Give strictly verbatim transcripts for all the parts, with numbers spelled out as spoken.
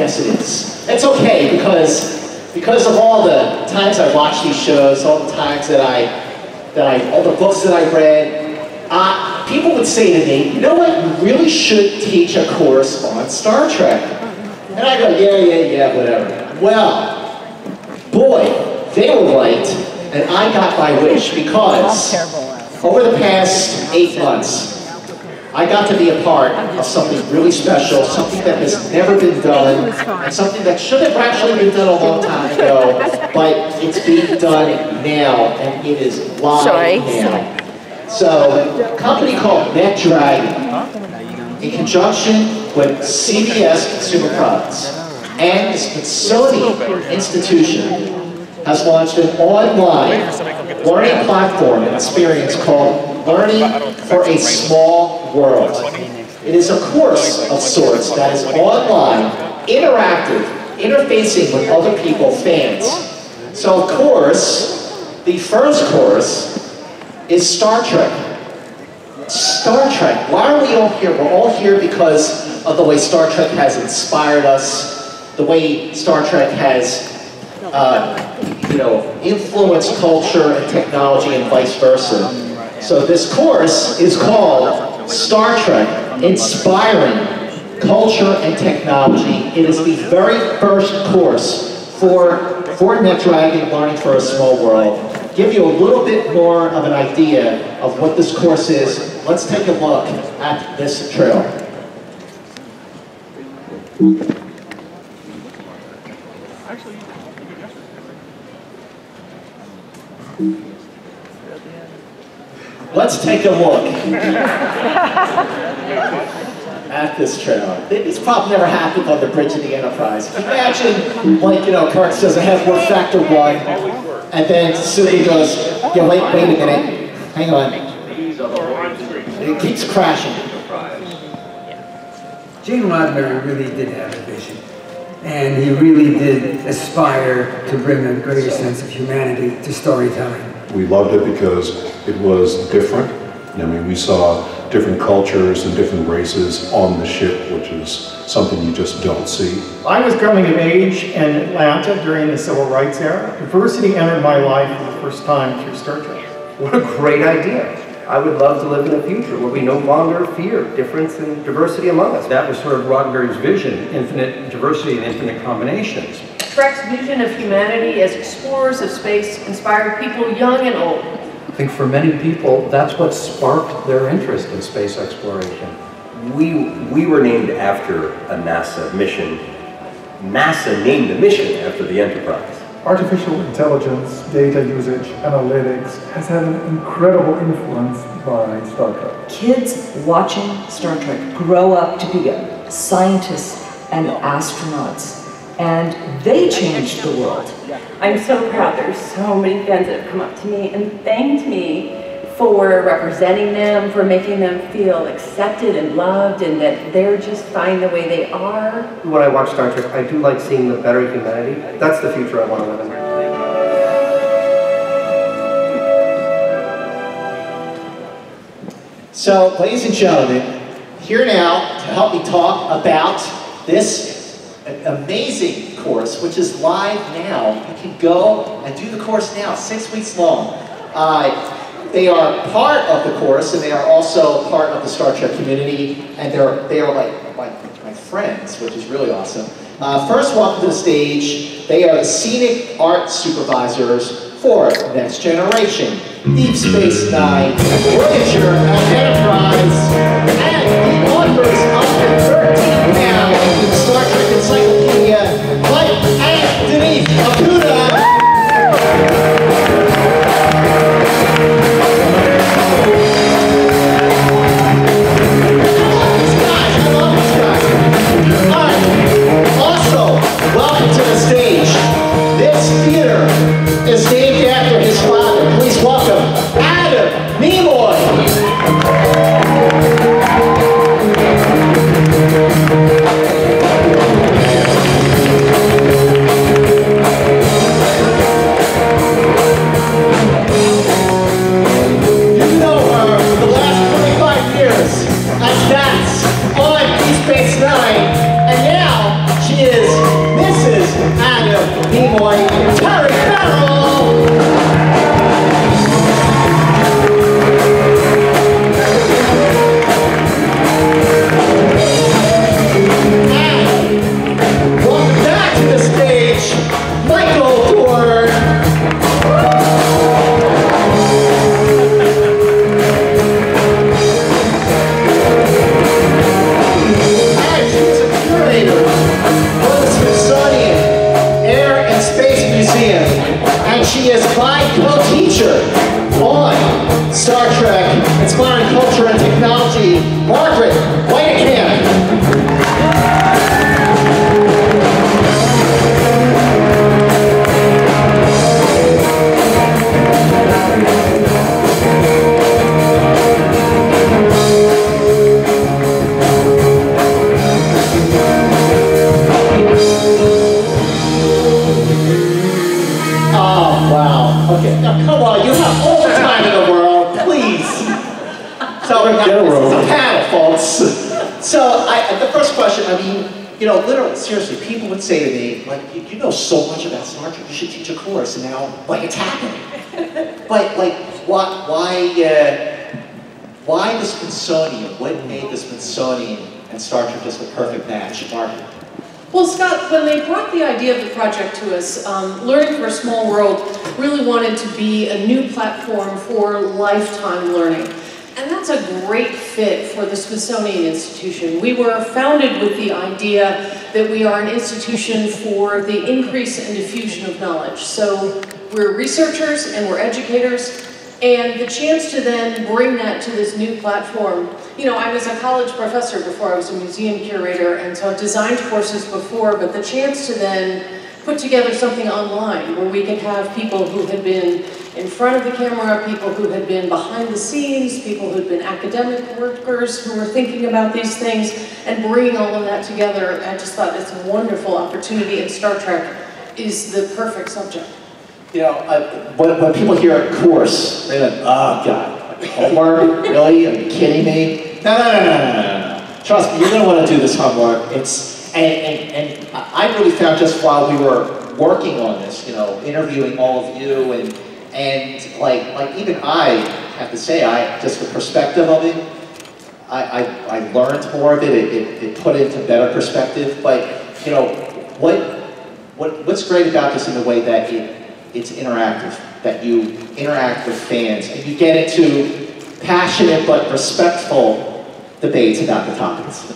Yes, it is. It's okay because because of all the times I watched these shows, all the times that I that I all the books that I read, uh, people would say to me, you know what, you really should teach a course on Star Trek. And I go, yeah, yeah, yeah, whatever. Well, boy, they were right, and I got my wish because over the past eight months, I got to be a part of something really special, something that has never been done, and something that should have actually been done a long time ago, but it's being done now, and it is live Sorry. now. So, a company called NetDragon, in conjunction with C B S Consumer Products and the Smithsonian Institution, has launched an online learning platform and experience called Learning for a Small World. It is a course of sorts that is online, interactive, interfacing with other people, fans. So of course, the first course is Star Trek. Star Trek. Why are we all here? We're all here because of the way Star Trek has inspired us, the way Star Trek has uh, you know, influenced culture and technology and vice versa. So this course is called Star Trek, Inspiring Culture and Technology. It is the very first course for, for NetDragon, Learning for a Small World. Give you a little bit more of an idea of what this course is. Let's take a look at this trailer. Let's take a look at this trailer. It's probably never happened on the bridge of the Enterprise. Imagine, like, you know, Kirk says, I have work factor one, and then Suli goes, yeah, wait, wait a minute, hang on. It keeps crashing. Gene Roddenberry really did have a vision, and he really did aspire to bring a greater sense of humanity to storytelling. We loved it because it was different. I mean, we saw different cultures and different races on the ship, which is something you just don't see. I was coming of age in Atlanta during the Civil Rights era. Diversity entered my life for the first time through Star Trek. What a great idea. I would love to live in a future where we no longer fear difference and diversity among us. That was sort of Roddenberry's vision, infinite diversity and infinite combinations. Trek's vision of humanity as explorers of space inspired people young and old. I think for many people, that's what sparked their interest in space exploration. We, we were named after a NASA mission. NASA named the mission after the Enterprise. Artificial intelligence, data usage, analytics has had an incredible influence by Star Trek. Kids watching Star Trek grow up to be scientists and astronauts, and they changed the world. I'm so proud. There's so many fans that have come up to me and thanked me for representing them, for making them feel accepted and loved, and that they're just fine the way they are. When I watch Star Trek, I do like seeing the better humanity. That's the future I want to live in. So, ladies and gentlemen, here now to help me talk about this amazing course, which is live now. You can go and do the course now, six weeks long. Uh, They are part of the course, and they are also part of the Star Trek community, and they're they are like my, my friends, which is really awesome. Uh, first, welcome to the stage. They are the scenic art supervisors for Next Generation, Deep Space Nine, Voyager, and Enterprise, and the authors of the thirteenth now in the Star Trek Encyclopedia, Mike and Denise Acuda. Welcome to the stage. This theater is named after his father. Please welcome Adam Nimoy. You know her for the last twenty-five years as Dax on Deep Space Nine, and now she is folks. So I, the first question, I mean, you know, literally, seriously, people would say to me, like, you, you know so much about Star Trek, you should teach a course, and now, like, it's happening. But, like, why, why, uh, why the Smithsonian? What made the Smithsonian and Star Trek just the perfect match? Mark? Well, Scott, when they brought the idea of the project to us, um, Learning for a Small World really wanted to be a new platform for lifetime learning. And that's a great fit for the Smithsonian Institution. We were founded with the idea that we are an institution for the increase and diffusion of knowledge. So we're researchers and we're educators, and the chance to then bring that to this new platform. You know, I was a college professor before I was a museum curator, and so I designed courses before, but the chance to then put together something online where we could have people who had been in front of the camera, people who had been behind the scenes, people who had been academic workers who were thinking about these things, and bringing all of that together. I just thought it's a wonderful opportunity, and Star Trek is the perfect subject. You know, uh, when, when people hear course, they're like, oh God, homework? Really? Are you kidding me? No, no, no, no, no, no, no. Trust me, you're going to want to do this homework. It's, and, and, and I really found just while we were working on this, you know, interviewing all of you, and, and like, like even I have to say, I just the perspective of it, I, I, I learned more of it, it, it, it put it into better perspective. But, you know, what, what, what's great about this in the way that it, it's interactive, that you interact with fans, and you get into passionate but respectful debates about the topics.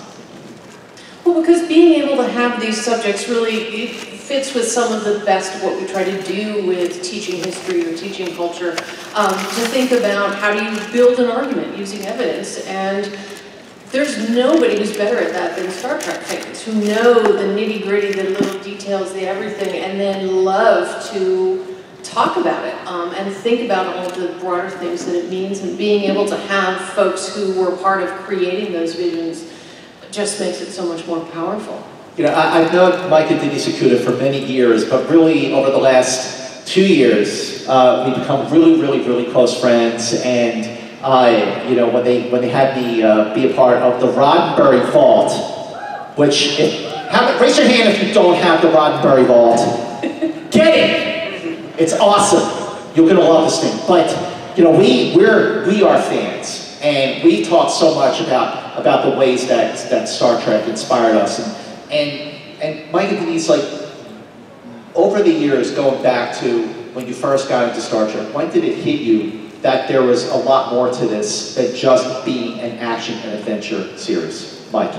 Well, because being able to have these subjects really it fits with some of the best of what we try to do with teaching history or teaching culture, um, to think about how do you build an argument using evidence. And there's nobody who's better at that than Star Trek fans, who know the nitty-gritty, the little details, the everything, and then love to talk about it um, and think about all of the broader things that it means. And being able to have folks who were part of creating those visions just makes it so much more powerful. You know, I, I've known Mike and Denise Ikuda for many years, but really over the last two years, uh, we've become really, really, really close friends. And uh, you know, when they when they had me uh, be a part of the Roddenberry Vault, which, if, have, raise your hand if you don't have the Roddenberry Vault. Get it! It's awesome. You're gonna love this thing. But you know, we we're we are fans, and we talk so much about about the ways that that Star Trek inspired us. And and and Mike and Denise, like over the years, going back to when you first got into Star Trek, when did it hit you that there was a lot more to this than just being an action and adventure series? Mike?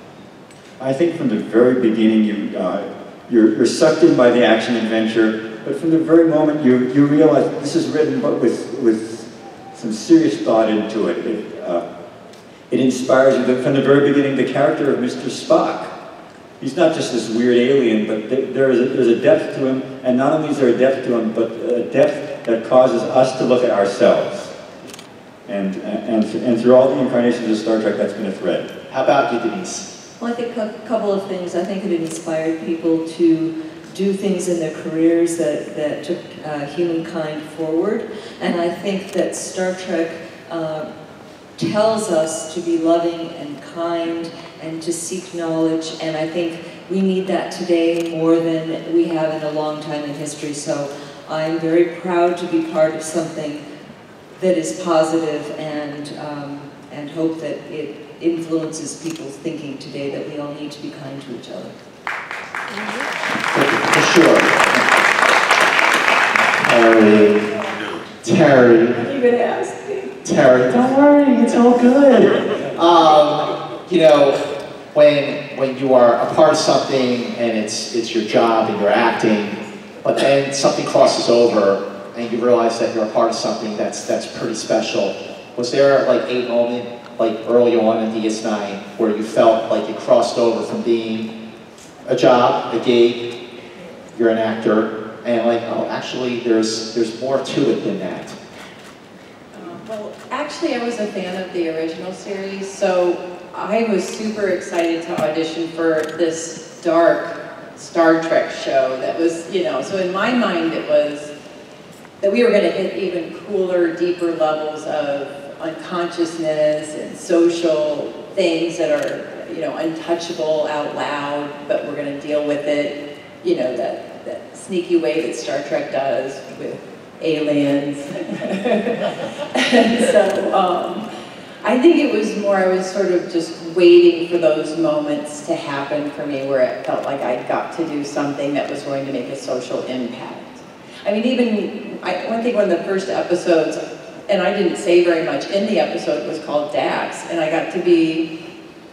I think from the very beginning, you, uh, you're, you're sucked in by the action adventure, but from the very moment you, you realize this is written but with, with some serious thought into it. It, uh, it inspires you. From the very beginning, the character of Mister Spock, he's not just this weird alien, but there is a, there's a depth to him, and not only is there a depth to him, but a depth that causes us to look at ourselves. And, and, and through all the incarnations of Star Trek, that's been a thread. How about you, Denise? Well, I think a couple of things. I think it inspired people to do things in their careers that, that took uh, humankind forward. And I think that Star Trek uh, tells us to be loving and kind and to seek knowledge. And I think we need that today more than we have in a long time in history. So I'm very proud to be part of something that is positive, and um, and hope that it influences people's thinking today, that we all need to be kind to each other. For sure. Terry. Terry. You could ask me. Terry, don't worry, it's all good. Um, you know, when when you are a part of something and it's it's your job and you're acting, but then something crosses over and you realize that you're a part of something that's that's pretty special. Was there like a moment, like early on in D S nine, where you felt like it crossed over from being a job, a gig, you're an actor, and like, oh, actually there's there's more to it than that? Well, actually, I was a fan of the original series, so I was super excited to audition for this dark Star Trek show that was, you know, so in my mind it was that we were going to hit even cooler, deeper levels of unconsciousness and social things that are, you know, untouchable out loud, but we're going to deal with it, you know, that, that sneaky way that Star Trek does with aliens. And so um, I think it was more, I was sort of just waiting for those moments to happen for me where it felt like I got to do something that was going to make a social impact. I mean, even, I, one thing, one of the first episodes, and I didn't say very much in the episode, was called Dax, and I got to be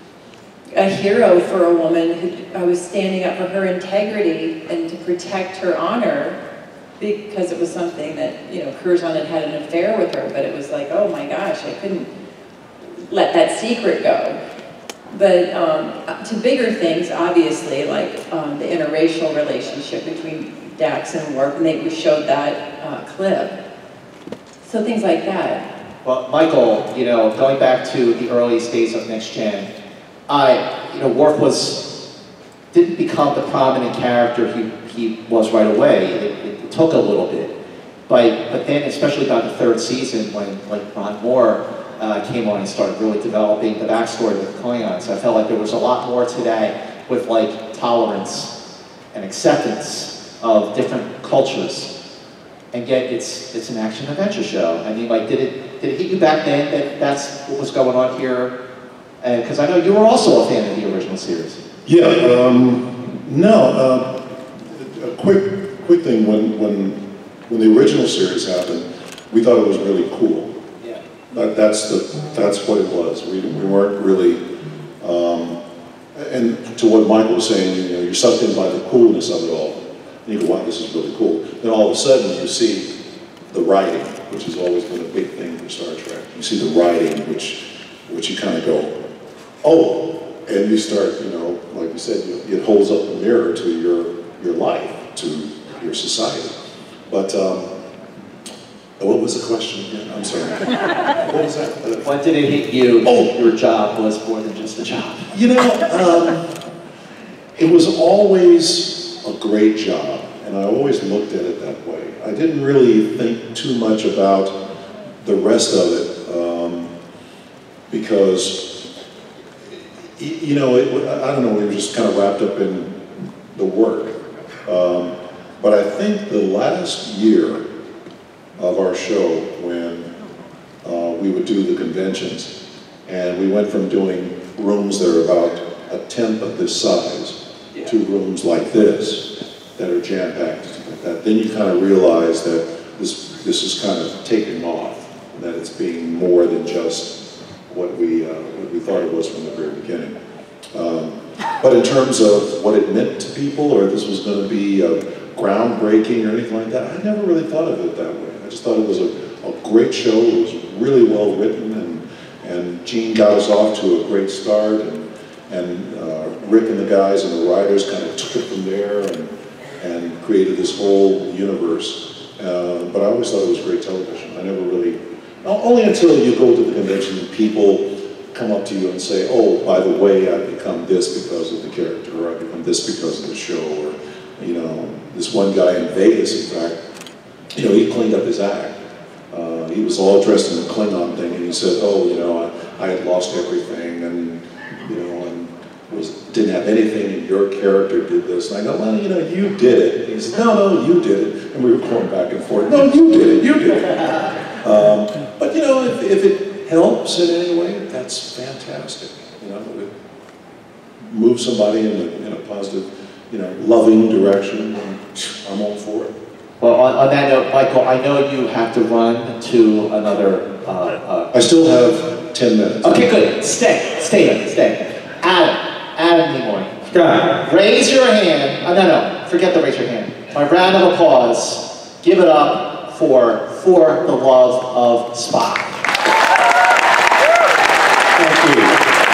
a hero for a woman who I was standing up for her integrity and to protect her honor, because it was something that, you know, Curzon had had an affair with her, but it was like, oh my gosh, I couldn't let that secret go. But um, to bigger things, obviously, like um, the interracial relationship between Dax and Worf, and they showed that uh, clip. So things like that. Well, Michael, you know, going back to the earliest days of Next Gen, I, you know, Worf was, didn't become the prominent character he, he was right away. It, it, it took a little bit. But, but then, especially about the third season, when like Ron Moore uh, came on and started really developing the backstory with Klingons, I felt like there was a lot more to that with like tolerance and acceptance of different cultures. And yet it's it's an action adventure show. I mean, like, did it did it hit you back then that that's what was going on here? Because uh, I know you were also a fan of the original series. Yeah. Um, no. Uh, a quick quick thing when when when the original series happened, we thought it was really cool. Yeah. That, that's the that's what it was. We we weren't really. Um, and to what Michael was saying, you know, you're sucked in by the coolness of it all. And you go, wow, this is really cool. Then all of a sudden you see the writing, which has always been a big thing for Star Trek. You see the writing, which which you kind of go, oh, and you start, you know, like you said, it holds up a mirror to your your life, to your society. But um, what was the question again? I'm sorry. What was that? Uh, What did it hit you? Oh, your job was more than just a job. You know, um, it was always a great job, and I always looked at it that way. I didn't really think too much about the rest of it, um, because, you know, it, I don't know, we were just kind of wrapped up in the work. Um, but I think the last year of our show, when uh, we would do the conventions, and we went from doing rooms that are about a tenth of this size to rooms like this that are jam-packed, like that, then you kind of realize that this this is kind of taking off, and that it's being more than just what we uh, what we thought it was from the very beginning. Um, but in terms of what it meant to people, or this was going to be uh, groundbreaking or anything like that, I never really thought of it that way. I just thought it was a, a great show. It was really well written, and and Gene got us off to a great start, and and uh, Rick and the guys and the writers kind of took it from there and and created this whole universe. Uh, but I always thought it was great television. I never really, only until you go to the convention and people come up to you and say, oh, by the way, I've become this because of the character, or I've become this because of the show, or, you know, this one guy in Vegas, in fact, you know, he cleaned up his act. Uh, he was all dressed in the Klingon thing, and he said, oh, you know, I, I had lost everything, and, you know, and was, didn't have anything, and your character did this. And I go, well, you know, you did it. And he said, no, no, you did it. And we were going back and forth, no, you did it, you did it. Um, but, you know, if, if it helps in any way, that's fantastic. You know, it moves somebody in a, in a positive, you know, loving direction, and I'm all for it. Well, on, on that note, Michael, I know you have to run to another... Uh, uh, I still have ten minutes. Okay, good. Stay, stay there, stay. Adam, Adam Nimoy. Got Raise your hand. Oh, no, no, forget the raise your hand. My round of applause. Give it up for For the Love of Spock. Thank you.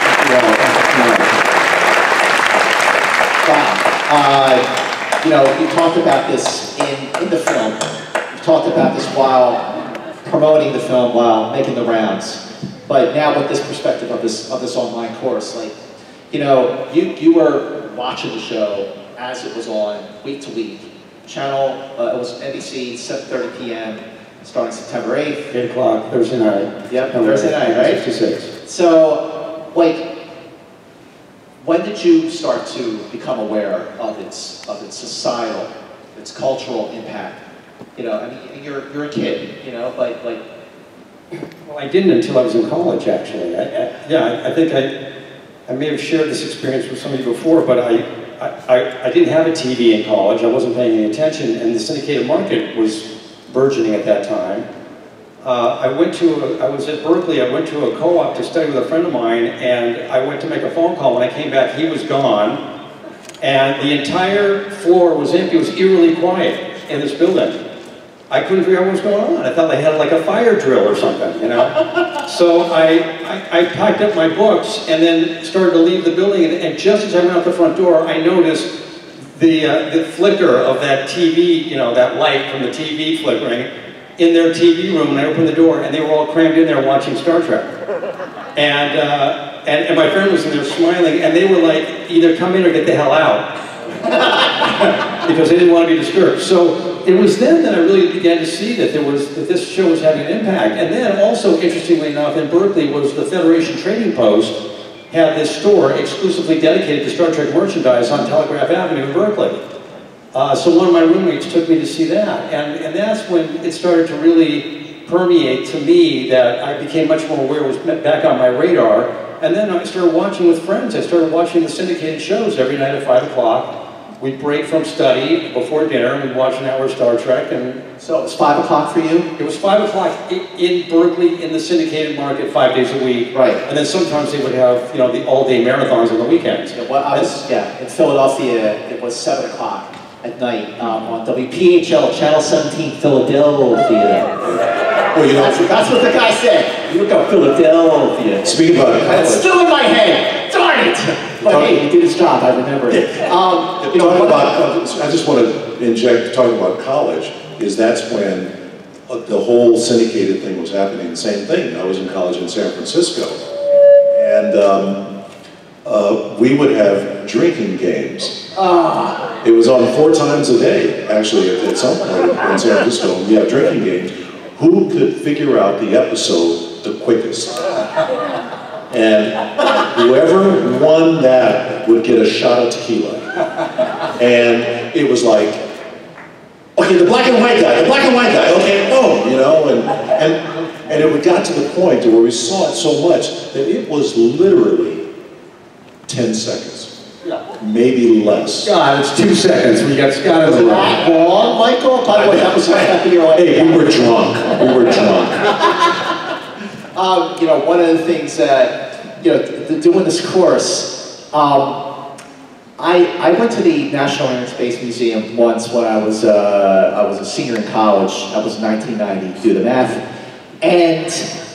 Wow. Uh, you know, you talked about this in, in the film. You talked about this while promoting the film, while making the rounds. But now with this perspective of this of this online course, like, you know, you, you were watching the show as it was on week to week. Channel, uh, it was N B C, seven thirty p m, starting September eighth. eight o'clock, Thursday night. Yep, Thursday night, right? sixty-six. So, like, when did you start to become aware of its of its societal, its cultural impact? You know, I mean, you're you're a kid, you know, like like. Well, I didn't until I was in college, actually. I, I, yeah, I, I think I I may have shared this experience with somebody before, but I, I I didn't have a T V in college. I wasn't paying any attention, and the syndicated market was burgeoning at that time. Uh, I went to, a, I was at Berkeley, I went to a co-op to study with a friend of mine, and I went to make a phone call. When I came back, he was gone, and the entire floor was empty. It was eerily quiet in this building. I couldn't figure out what was going on. I thought they had like a fire drill or something, you know? So I, I, I packed up my books and then started to leave the building, and, and just as I went out the front door, I noticed the, uh, the flicker of that T V, you know, that light from the T V flickering in their T V room, and I opened the door, and they were all crammed in there watching Star Trek. And, uh, and, and my friend was in there smiling, and they were like, either come in or get the hell out. Because they didn't want to be disturbed. So it was then that I really began to see that there was, that this show was having an impact. And then also, interestingly enough, in Berkeley was the Federation Trading Post had this store exclusively dedicated to Star Trek merchandise on Telegraph Avenue in Berkeley. Uh, so one of my roommates took me to see that, and, and that's when it started to really permeate to me that I became much more aware, was back on my radar, and then I started watching with friends. I started watching the syndicated shows every night at five o'clock. We'd break from study before dinner, and we'd watch an hour of Star Trek. And so it was five o'clock for you? It was five o'clock in, in Berkeley in the syndicated market five days a week. Right. And then sometimes they would have, you know, the all-day marathons on the weekends. Yeah, well, I was, yeah, in Philadelphia, it was seven o'clock at night um, on W P H L, Channel seventeen, Philadelphia. Well, you know, that's, that's what the guy said. You look up Philadelphia. Speaking about it, it's still in my head. Darn it! But hey, he did his job. I remember it. Um, you know, talking about, I just want to inject, talking about college, is that's when the whole syndicated thing was happening. The same thing. I was in college in San Francisco, and um, uh, we would have drinking games. Ah. It was on four times a day, actually, at, at some point in San Francisco. We had drinking games. Who could figure out the episode the quickest? And whoever won that would get a shot of tequila. And it was like, okay, the black and white guy, the black and white guy, okay, boom, you know, and, and, and it got to the point where we saw it so much that it was literally ten seconds. Yeah. Maybe less. God, it's two seconds. We got Scott in the room. That long, Michael? By the way, that was what happened. You're like, hey, we were drunk. We were drunk. um, you know, one of the things that, you know, th th doing this course, um, I, I went to the National Air and Space Museum once when I was, uh, I was a senior in college. That was nineteen ninety, do the math. And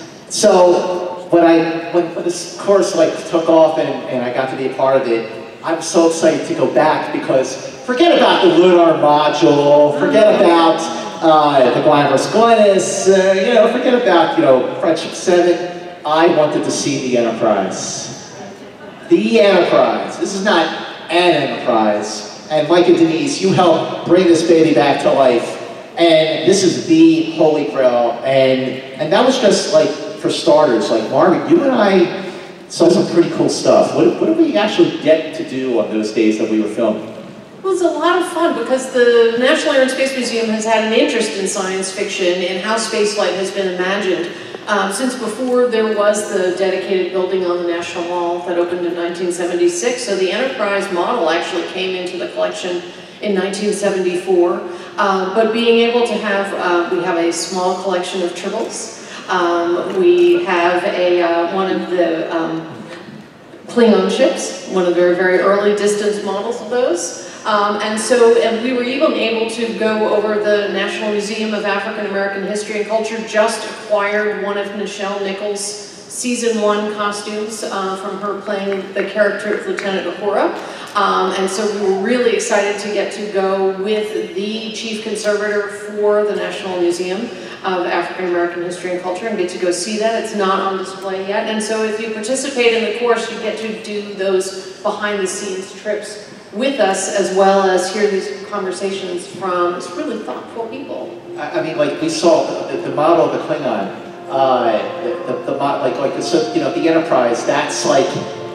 so when I, when, when this course like took off and, and I got to be a part of it, I was so excited to go back because forget about the lunar module, forget about uh, the Glamorous Glennis, uh, you know, forget about, you know, Friendship seven. I wanted to see the Enterprise. The Enterprise. This is not an Enterprise. And Mike and Denise, you helped bring this baby back to life. And this is the Holy Grail. And, and that was just like, for starters, like Marvin, you and I saw some pretty cool stuff. What, what did we actually get to do on those days that we were filming? It was a lot of fun because the National Air and Space Museum has had an interest in science fiction and how spaceflight has been imagined um, since before there was the dedicated building on the National Mall that opened in nineteen seventy-six. So the Enterprise model actually came into the collection in nineteen seventy-four. Uh, but being able to have, uh, we have a small collection of tribbles. Um, we have a, uh, one of the um, Klingon ships, one of the very, very early distance models of those. Um, and so and we were even able to go over the National Museum of African American History and Culture, just acquired one of Nichelle Nichols' season one costumes uh, from her playing the character of Lieutenant Uhura. Um, and so we were really excited to get to go with the chief conservator for the National Museum of African American History and Culture and get to go see that. It's not on display yet. And so if you participate in the course, you get to do those behind the scenes trips with us, as well as hear these conversations from some really thoughtful people. I, I mean, like we saw the, the model of the Klingon, uh, the, the, the like, like the, you know, the Enterprise, that's like,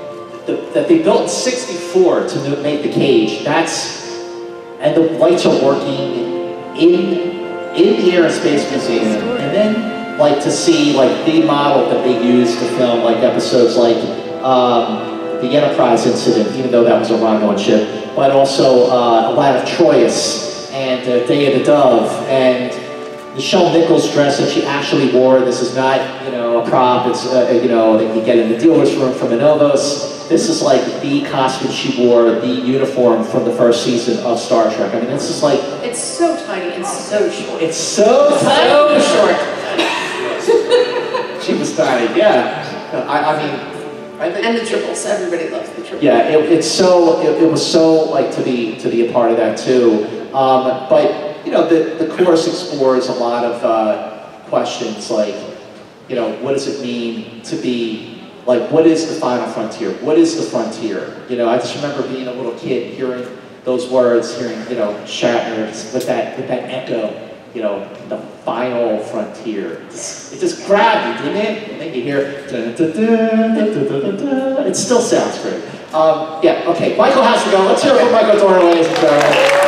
the, that they built in sixty-four to make the cage. That's, and the lights are working in in the Air and Space Museum, and then like to see like the model that they used to film like episodes like um, the Enterprise incident, even though that was a Romulan ship, but also uh, a lot of Troyes and uh, Day of the Dove and Nichelle Nichols' dress that she actually wore. This is not, you know, a prop. It's uh, you know, that you get in the dealer's room from Anovos. This is like the costume she wore, the uniform from the first season of Star Trek. I mean, this is like... It's so tiny and so short. It's so tiny. So short. She was tiny, yeah. I, I mean... I think, and the triples. Everybody loves the triples. Yeah, it, it's so... It, it was so, like, to be, to be a part of that, too. Um, but, you know, the, the course explores a lot of uh, questions like, you know, what does it mean to be... Like, what is the final frontier? What is the frontier? You know, I just remember being a little kid, hearing those words, hearing, you know, Shatner with that, with that echo, you know, the final frontier. It just, it just grabbed you, didn't it? And then you hear, da, da, da, da, da, da, da. It still sounds great. Um, yeah, okay, Michael has to go. Let's hear it from Michael Dorner, ladies and gentlemen.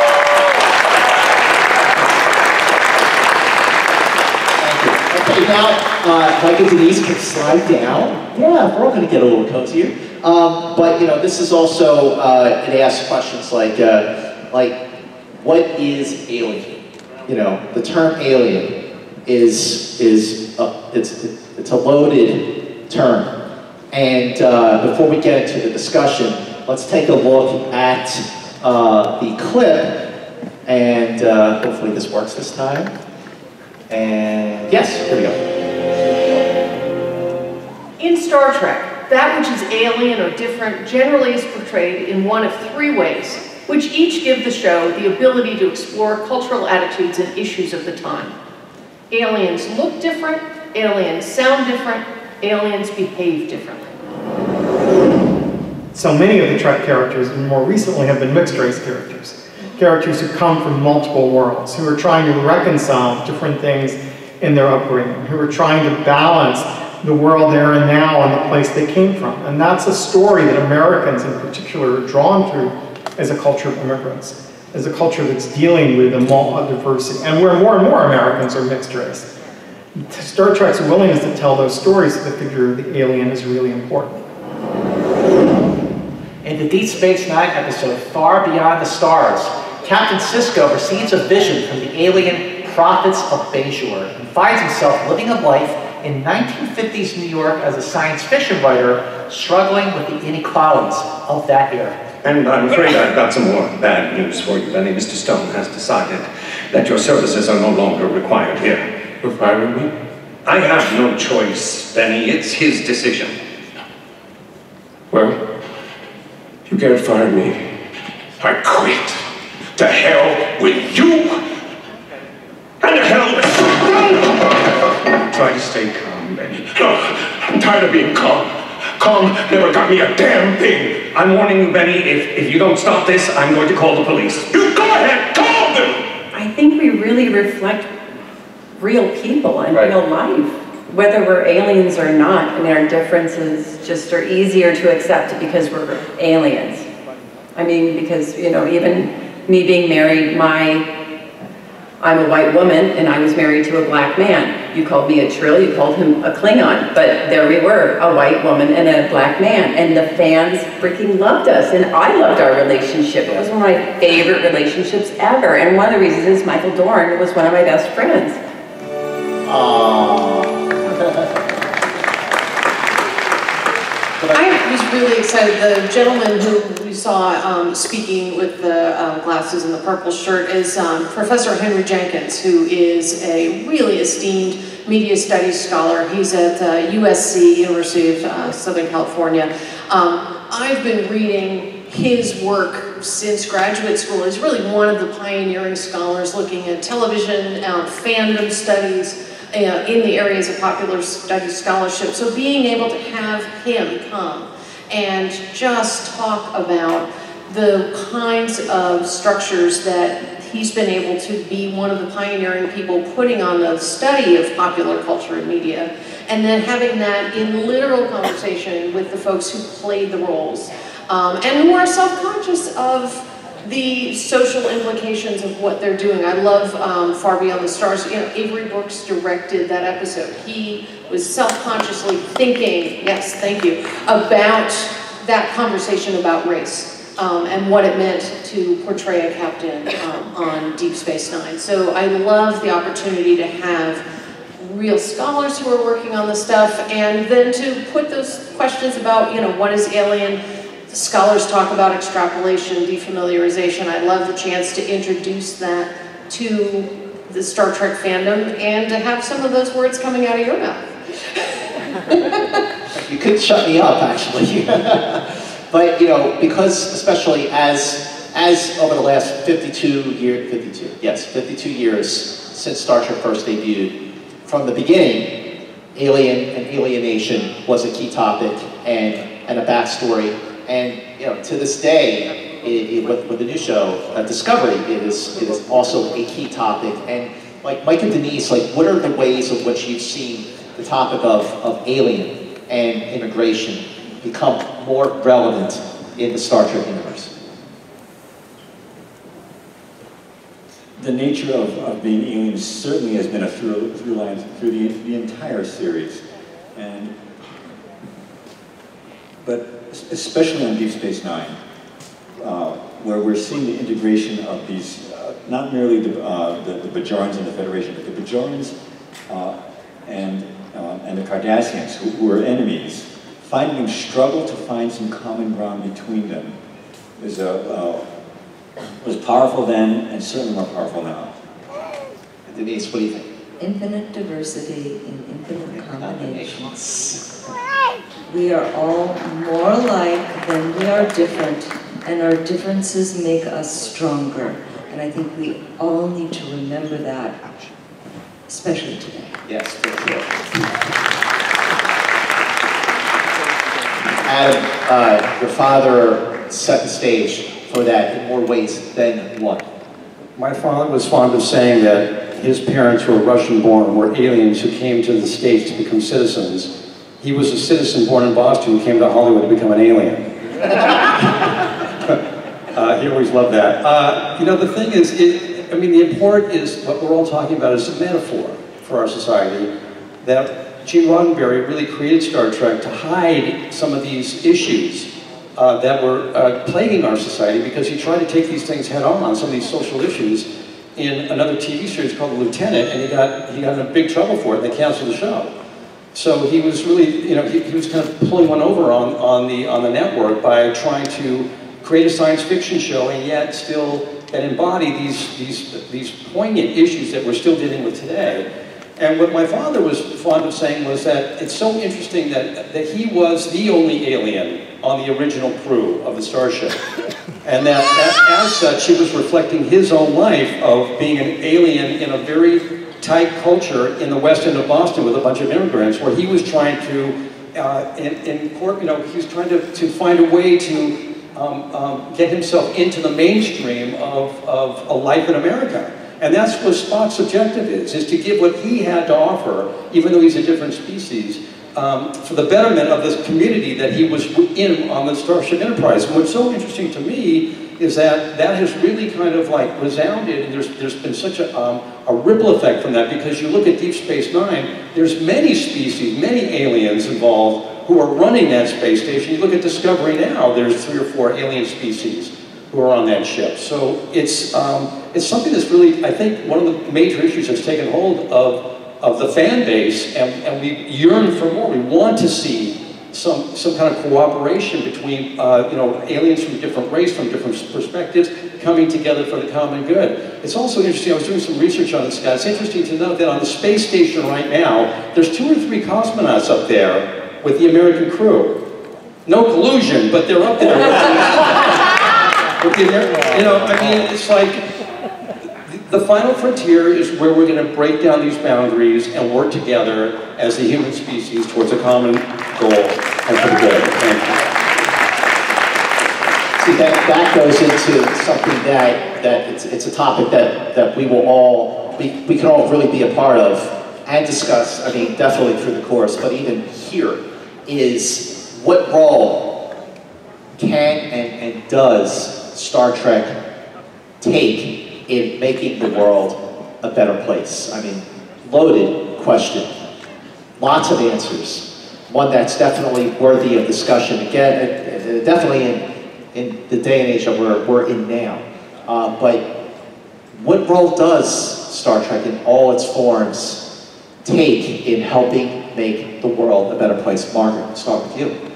Okay, now, uh, Mike and Denise can slide down. Yeah, we're all going to get a little cozier. Um, but, you know, this is also, uh, it asks questions like, uh, like, what is alien? You know, the term alien is, is a, it's, it's a loaded term. And uh, before we get into the discussion, let's take a look at uh, the clip. And uh, hopefully this works this time. And yes, here we go. In Star Trek, that which is alien or different generally is portrayed in one of three ways, which each give the show the ability to explore cultural attitudes and issues of the time. Aliens look different, aliens sound different, aliens behave differently. So many of the Trek characters, and more recently, have been mixed-race characters. Characters who come from multiple worlds, who are trying to reconcile different things in their upbringing, who are trying to balance the world they're in now and the place they came from. And that's a story that Americans in particular are drawn through as a culture of immigrants, as a culture that's dealing with a diversity, and where more and more Americans are mixed race. Star Trek's willingness to tell those stories of the figure of the alien is really important. In the Deep Space Nine episode, Far Beyond the Stars, Captain Sisko receives a vision from the alien prophets of Bajor and finds himself living a life in nineteen fifties New York as a science fiction writer, struggling with the inequalities of that era. And I'm afraid I've got some more bad news for you, Benny. Mister Stone has decided that your services are no longer required here. You're firing me? I have no choice, Benny. It's his decision. Well, you can't fire me. I quit. To hell with you! And to hell with you! Try to stay calm, Benny. No, I'm tired of being calm. Calm never got me a damn thing. I'm warning you, Benny, if, if you don't stop this, I'm going to call the police. You go ahead, call them! I think we really reflect real people and Right. real life. Whether we're aliens or not, I mean, our differences just are easier to accept because we're aliens. I mean, because, you know, even me being married, my, I'm a white woman and I was married to a black man. You called me a Trill, you called him a Klingon, but there we were, a white woman and a black man. And the fans freaking loved us, and I loved our relationship. It was one of my favorite relationships ever. And one of the reasons is Michael Dorn was one of my best friends. Aww. I was really excited. The gentleman who we saw um, speaking with the um, glasses and the purple shirt is um, Professor Henry Jenkins, who is a really esteemed media studies scholar. He's at uh, U S C, University of uh, Southern California. Um, I've been reading his work since graduate school. He's really one of the pioneering scholars looking at television, uh, fandom studies, Uh, in the areas of popular studies scholarship. So being able to have him come and just talk about the kinds of structures that he's been able to be one of the pioneering people putting on the study of popular culture and media, and then having that in literal conversation with the folks who played the roles, um, and who are self-conscious of the social implications of what they're doing. I love um, Far Beyond the Stars. You know, Avery Brooks directed that episode. He was self-consciously thinking, yes, thank you, about that conversation about race um, and what it meant to portray a captain um, on Deep Space Nine. So I love the opportunity to have real scholars who are working on the stuff, and then to put those questions about, you know, what is Alien? Scholars talk about extrapolation, defamiliarization. I love the chance to introduce that to the Star Trek fandom and to have some of those words coming out of your mouth. You could shut me up, actually. But, you know, because especially as, as over the last fifty-two years, fifty-two, yes, fifty-two years since Star Trek first debuted, from the beginning, Alien and alienation was a key topic and, and a backstory. And, you know, to this day, it, it, with, with the new show, uh, Discovery, it is, it is also a key topic. And like Mike and Denise, like, what are the ways in which you've seen the topic of, of alien and immigration become more relevant in the Star Trek universe? The nature of, of being alien certainly has been a through, through line through the, the entire series. And, but especially on Deep Space Nine, uh, where we're seeing the integration of these, uh, not merely the, uh, the, the Bajorans and the Federation, but the Bajorans uh, and, uh, and the Cardassians, who, who are enemies, finding them struggle to find some common ground between them is a, uh, was powerful then and certainly more powerful now. Denise, what do you think? Infinite diversity in infinite combinations. We are all more alike than we are different, and our differences make us stronger. And I think we all need to remember that, especially today. Yes, thank you. Adam, uh, your father set the stage for that in more ways than one. My father was fond of saying that his parents were Russian-born, were aliens who came to the States to become citizens. He was a citizen born in Boston who came to Hollywood to become an alien. uh, he always loved that. Uh, you know, the thing is, it, I mean, the import is, what we're all talking about is a metaphor for our society, that Gene Roddenberry really created Star Trek to hide some of these issues uh, that were uh, plaguing our society, because he tried to take these things head on, some of these social issues, in another T V series called The Lieutenant, and he got, he got in big trouble for it, and they canceled the show. So he was really, you know, he, he was kind of pulling one over on, on, the, on the network by trying to create a science fiction show and yet still that embody these, these, these poignant issues that we're still dealing with today. And what my father was fond of saying was that it's so interesting that, that he was the only alien on the original crew of the Starship. And that, that as such, he was reflecting his own life of being an alien in a very tight culture in the west end of Boston with a bunch of immigrants, where he was trying to, uh, in, in, you know, he was trying to, to find a way to um, um, get himself into the mainstream of, of a life in America. And that's what Spock's objective is, is to give what he had to offer, even though he's a different species, um, for the betterment of this community that he was in on the Starship Enterprise. And what's so interesting to me is that that has really kind of like resounded, and there's, there's been such a, um, a ripple effect from that, because you look at Deep Space Nine, there's many species, many aliens involved who are running that space station. You look at Discovery now, there's three or four alien species who are on that ship. So it's, um, it's something that's really, I think, one of the major issues that's taken hold of, of the fan base, and, and we yearn for more. We want to see some, some kind of cooperation between, uh, you know, aliens from a different race, from different perspectives, coming together for the common good. It's also interesting, I was doing some research on this, guy. It's interesting to note that on the space station right now, there's two or three cosmonauts up there with the American crew. No collusion, but they're up there. With the Ameri- you know, I mean, it's like, the final frontier is where we're going to break down these boundaries and work together as the human species towards a common goal and for the good. Thank you. See, that, that goes into something that, that it's, it's a topic that, that we will all, we, we can all really be a part of and discuss, I mean, definitely through the course, but even here, is what role can and, and does Star Trek take in making the world a better place? I mean, loaded question, lots of answers, one that's definitely worthy of discussion. Again, definitely in in the day and age that we're, we're in now. Uh, but what role does Star Trek in all its forms take in helping make the world a better place? Margaret, I'll start with you.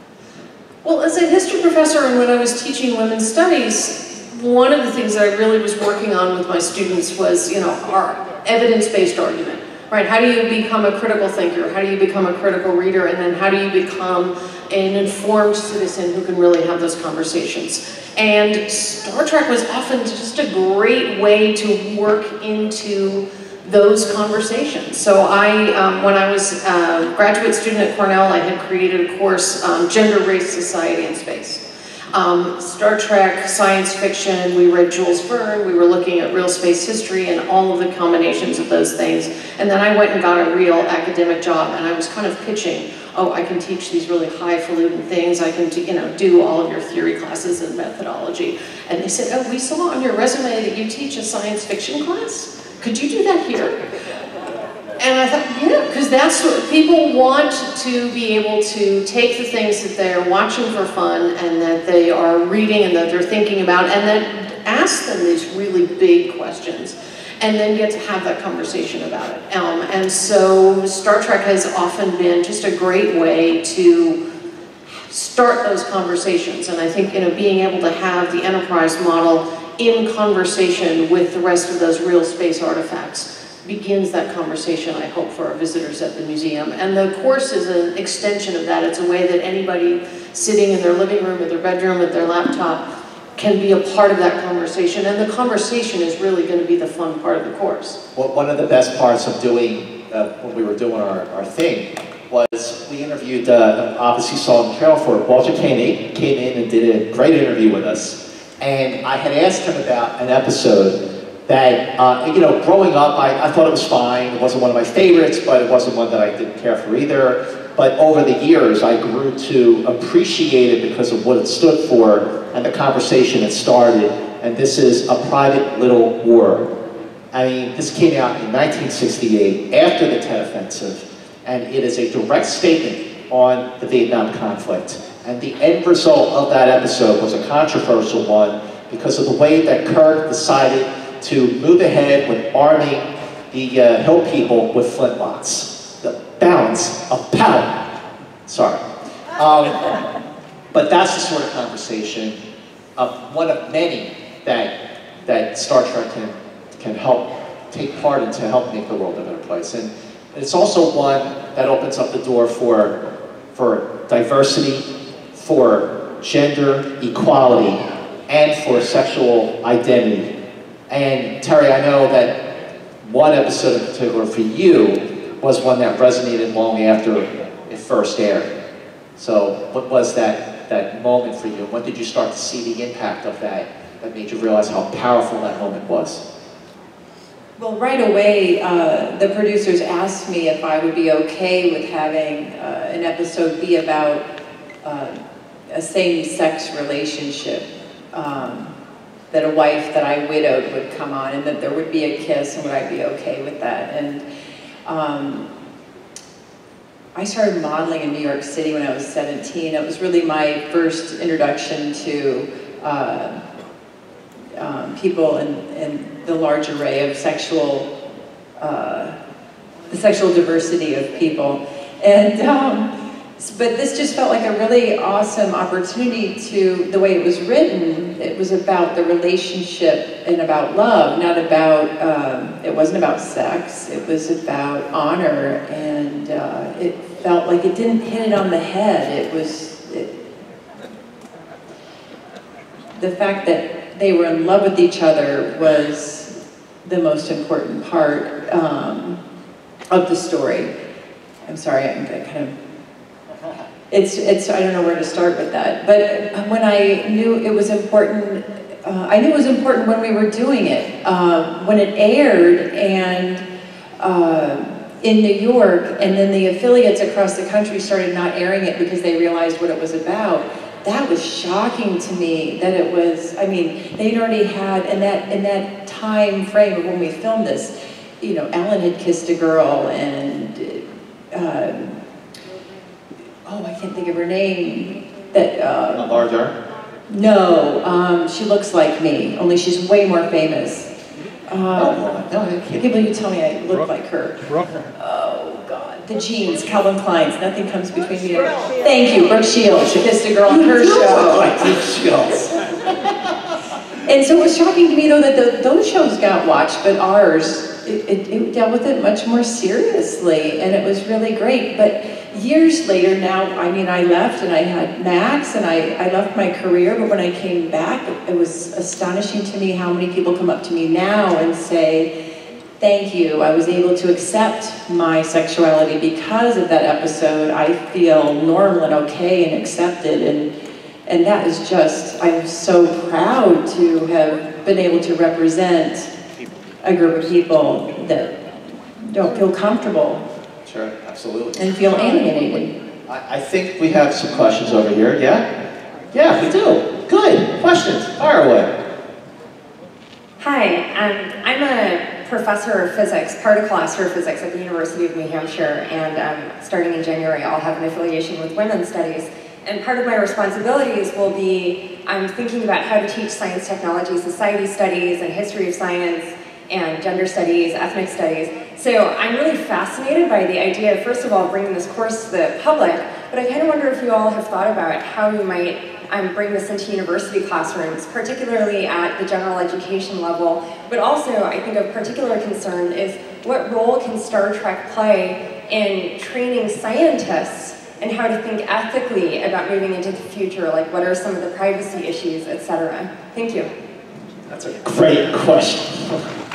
Well, as a history professor and when I was teaching women's studies, one of the things that I really was working on with my students was, you know, our evidence-based argument, right? How do you become a critical thinker? How do you become a critical reader? And then how do you become an informed citizen who can really have those conversations? And Star Trek was often just a great way to work into those conversations. So I, um, when I was a graduate student at Cornell, I had created a course, um, Gender, Race, Society, and Space. Um, Star Trek, science fiction, we read Jules Verne, we were looking at real space history and all of the combinations of those things. And then I went and got a real academic job, and I was kind of pitching, oh, I can teach these really highfalutin things, I can you know, do all of your theory classes and methodology. And they said, oh, we saw on your resume that you teach a science fiction class. Could you do that here? And I thought, yeah, because that's what people want, to be able to take the things that they're watching for fun and that they are reading and that they're thinking about, and then ask them these really big questions and then get to have that conversation about it. Um, and so Star Trek has often been just a great way to start those conversations. And I think, you know, being able to have the Enterprise model in conversation with the rest of those real space artifacts begins that conversation, I hope, for our visitors at the museum. And the course is an extension of that. It's a way that anybody sitting in their living room, or their bedroom, with their laptop, can be a part of that conversation. And the conversation is really going to be the fun part of the course. Well, one of the best parts of doing, uh, when we were doing our, our thing, was we interviewed, uh, obviously saw in Carol for Walter Koenig, came in and did a great interview with us. And I had asked him about an episode that, uh, you know, growing up, I, I thought it was fine. It wasn't one of my favorites, but it wasn't one that I didn't care for either. But over the years, I grew to appreciate it because of what it stood for and the conversation it started. And this is A Private Little War. I mean, this came out in nineteen sixty-eight, after the Tet Offensive, and it is a direct statement on the Vietnam conflict. And the end result of that episode was a controversial one because of the way that Kirk decided to move ahead with arming the uh, Hill people with flintlocks. The balance of power. Sorry. Um, but that's the sort of conversation, of one of many that, that Star Trek can, can help take part in to help make the world a better place. And it's also one that opens up the door for, for diversity, for gender equality, and for sexual identity. And Terry, I know that one episode in particular for you was one that resonated long after it first aired. So what was that, that moment for you? When did you start to see the impact of that that made you realize how powerful that moment was? Well, right away, uh, the producers asked me if I would be okay with having uh, an episode be about uh, a same-sex relationship. Um, that a wife that I widowed would come on, and that there would be a kiss, and would I be okay with that? And um, I started modeling in New York City when I was seventeen. It was really my first introduction to uh, um, people in, in the large array of sexual, uh, the sexual diversity of people. And um, but this just felt like a really awesome opportunity to, the way it was written, it was about the relationship and about love, not about, um, it wasn't about sex, it was about honor, and uh, it felt like it didn't hit it on the head. It was, it, the fact that they were in love with each other was the most important part um, of the story. I'm sorry, I'm kind of it's, it's, I don't know where to start with that. But when I knew it was important, uh, I knew it was important when we were doing it. Uh, when it aired and uh, in New York, and then the affiliates across the country started not airing it because they realized what it was about. That was shocking to me, that it was, I mean, they'd already had, in that, in that time frame of when we filmed this, you know, Ellen had kissed a girl, and, um, oh, I can't think of her name, that, uh, Laura Dern? No, um, she looks like me, only she's way more famous. Um, oh, no, I can't. People, you tell me I look like her. Oh, God. The jeans, Calvin Klein's, nothing comes between me and her. Thank you, Brooke Shields. She kissed a girl on her show. Like Brooke Shields. And so it was shocking to me, though, that the, those shows got watched, but ours, it, it, it dealt with it much more seriously, and it was really great. But years later now, I mean, I left and I had Max, and I, I left my career, but when I came back, it, it was astonishing to me how many people come up to me now and say, thank you, I was able to accept my sexuality because of that episode. I feel normal and okay and accepted, and and that is just, I'm so proud to have been able to represent a group of people that don't feel comfortable. Sure, absolutely. And feel alienated. I, I think we have some questions over here, yeah? Yeah, we do. Good, questions, fire away. Hi, um, I'm a professor of physics, particle astrophysics at the University of New Hampshire, and um, starting in January I'll have an affiliation with women's studies. And part of my responsibilities will be, I'm thinking about how to teach science, technology, society studies, and history of science, and gender studies, ethnic studies. So I'm really fascinated by the idea, first of all, bringing this course to the public, but I kind of wonder if you all have thought about how you might um, bring this into university classrooms, particularly at the general education level, but also I think of particular concern is what role can Star Trek play in training scientists and how to think ethically about moving into the future, like what are some of the privacy issues, et cetera. Thank you. That's a great question.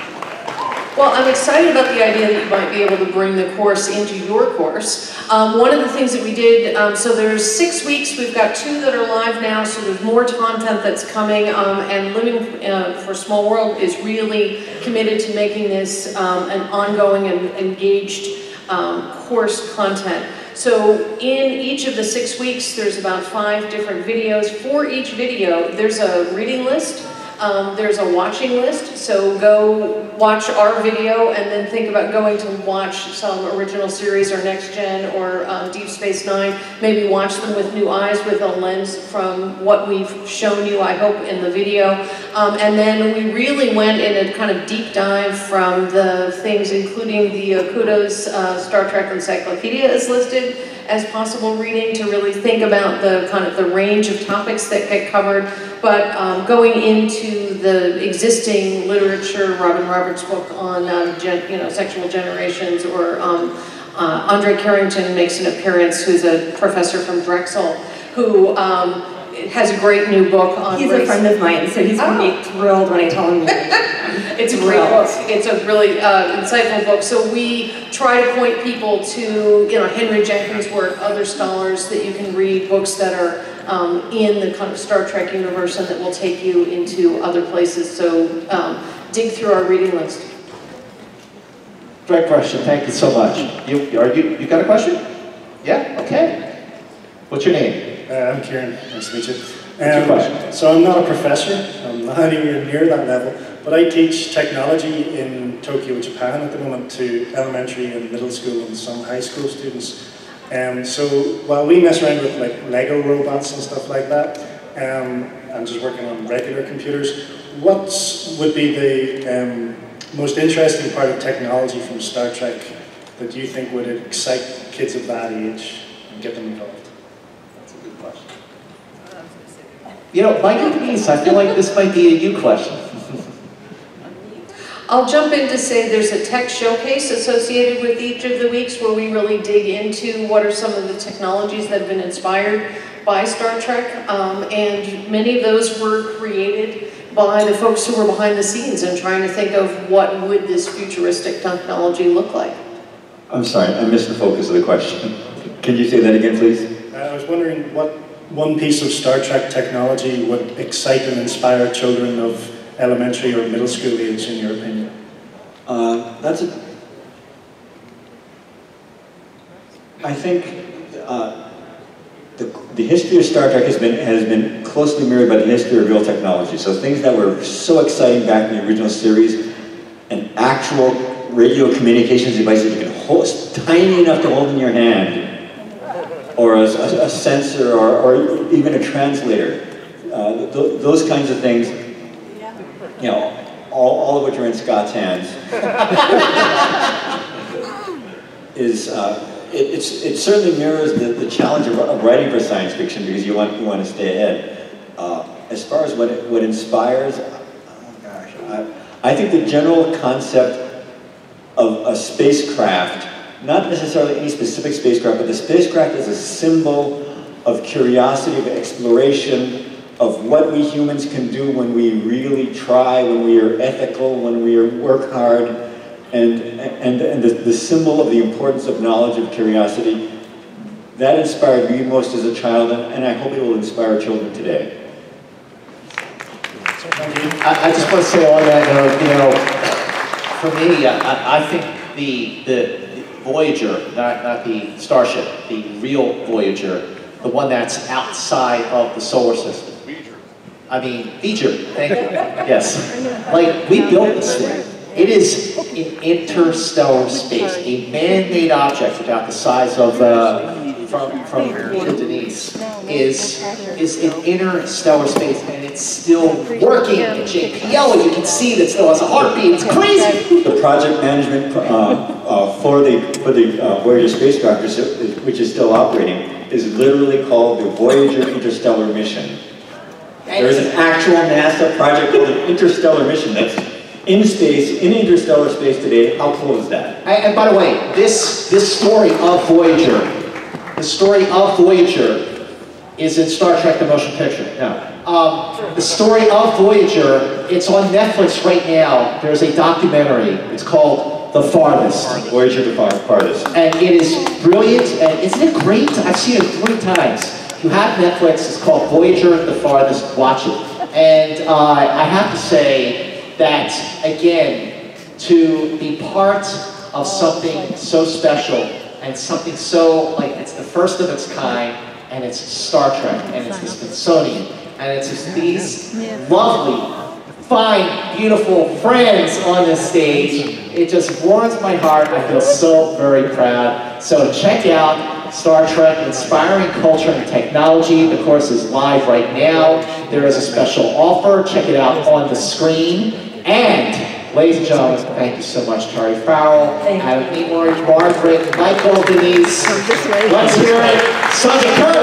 Well, I'm excited about the idea that you might be able to bring the course into your course. Um, one of the things that we did, um, so there's six weeks, we've got two that are live now, so there's more content that's coming, um, and Living uh, for Small World is really committed to making this um, an ongoing and engaged um, course content. So in each of the six weeks, there's about five different videos. For each video, there's a reading list. Um, there's a watching list, so go watch our video and then think about going to watch some original series or Next Gen or um, Deep Space Nine. Maybe watch them with new eyes, with a lens from what we've shown you, I hope, in the video. Um, and then we really went in a kind of deep dive from the things, including the uh, Kudos uh, Star Trek Encyclopedia is listed as possible reading, to really think about the kind of the range of topics that get covered, but um, going into the existing literature, Robin Roberts' book on um, gen, you know, sexual generations, or um, uh, Andre Carrington makes an appearance, who's a professor from Drexel, who um, has a great new book on He's race. a friend of mine, so he's going to be thrilled when I tell him. It's a great book. It's a really uh, insightful book. So we try to point people to, you know, Henry Jenkins' work, other scholars that you can read, books that are um, in the kind of Star Trek universe and that will take you into other places. So um, dig through our reading list. Great question. Thank you so much. You are you you got a question? Yeah. Okay. What's your name? Uh, I'm Kieran. Nice to meet you. What's your question? So I'm not a professor. I'm not anywhere near that level. But I teach technology in Tokyo, Japan at the moment to elementary and middle school and some high school students. Um, so while we mess around with like Lego robots and stuff like that, um, I'm just working on regular computers. What would be the um, most interesting part of technology from Star Trek that you think would excite kids of that age and get them involved? That's a good question. You know, Mike and Denise, I feel like this might be a you question. I'll jump in to say there's a tech showcase associated with each of the weeks where we really dig into what are some of the technologies that have been inspired by Star Trek, um, and many of those were created by the folks who were behind the scenes and trying to think of what would this futuristic technology look like. I'm sorry, I missed the focus of the question. Can you say that again, please? Uh, I was wondering what one piece of Star Trek technology would excite and inspire children of elementary or middle school age, in your opinion? Uh, that's a, I think uh, the, the history of Star Trek has been, has been closely mirrored by the history of real technology. So things that were so exciting back in the original series, an actual radio communications device that you can hold, tiny enough to hold in your hand, or a, a, a sensor, or, or even a translator. Uh, th those kinds of things, you know, all, all of which are in Scott's hands, is, uh, it, it's, it certainly mirrors the, the challenge of, of writing for science fiction, because you want, you want to stay ahead. Uh, as far as what, it, what inspires, oh gosh, I, I think the general concept of a spacecraft, not necessarily any specific spacecraft, but the spacecraft is a symbol of curiosity, of exploration, of what we humans can do when we really try, when we are ethical, when we are work hard, and, and, and the, the symbol of the importance of knowledge, of curiosity. That inspired me most as a child, and, and I hope it will inspire children today. I, I just want to say on that note, you know, for me, I, I think the, the Voyager, not, not the Starship, the real Voyager, the one that's outside of the solar system. I mean, Voyager, thank you, yes. Like, we built this thing. It is in interstellar space, a man-made object about the size of, uh, from, from Denise, is, is in interstellar space, and it's still working at J P L, and you can see that it still has a heartbeat. It's crazy. The project management uh, uh, for the, for the uh, Voyager spacecraft, is, is, which is still operating, is literally called the Voyager Interstellar Mission. There is an actual NASA project called an Interstellar Mission that's in space, in interstellar space today. How cool is that? And, and by the way, this, this story of Voyager, the story of Voyager is in Star Trek The Motion Picture. Now, um, the story of Voyager, it's on Netflix right now. There's a documentary. It's called The Farthest. Voyager The Farthest. And it is brilliant, and isn't it great? I've seen it three times. You have Netflix, it's called Voyager The Farthest, watch it. And uh, I have to say that, again, to be part of something so special, and something so, like, it's the first of its kind, and it's Star Trek, and it's the Smithsonian, and it's just these lovely, fine, beautiful friends on this stage. It just warms my heart. I feel so very proud. So check out Star Trek, Inspiring Culture and Technology. The course is live right now. There is a special offer. Check it out on the screen. And, ladies and gentlemen, thank you so much, Terry Farrell, Adam Nimoy, Margaret, Michael, Denise. Let's hear it. Sonja Curry.